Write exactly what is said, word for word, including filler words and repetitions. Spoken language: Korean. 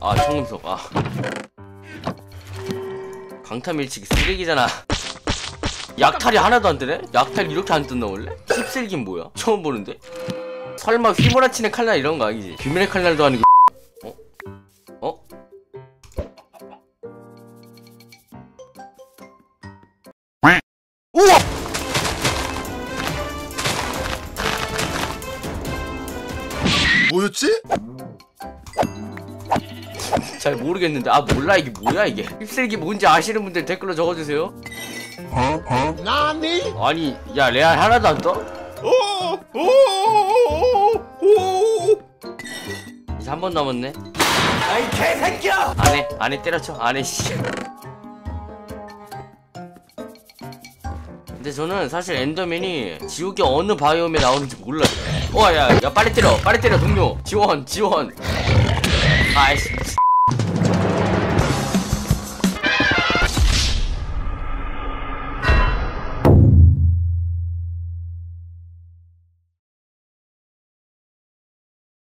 아 청금석. 아 강타밀치기 쓰레기잖아. 약탈이 하나도 안 뜨네? 약탈 이렇게 안 뜬다 원래? 힙슬긴 뭐야? 처음 보는데? 설마 휘몰아치는 칼날 이런 거 아니지? 비밀의 칼날도 아니고. 어? 어? 우와! 뭐였지? 잘 모르겠는데. 아 몰라 이게 뭐야 이게. 힙슬기 뭔지 아시는 분들 댓글로 적어주세요. 어? 어? 나니? 아니 야 레알 하나도 안 떠? 오! 오! 오! 이제 한 번 남았네. 아이 개새끼야! 안해 안해 때려쳐 안해 씨. 근데 저는 사실 엔더맨이 지옥의 어느 바이옴에 나오는지 몰라요. 와 야 야 빨리 때려 빨리 때려 동료 지원 지원. 아이씨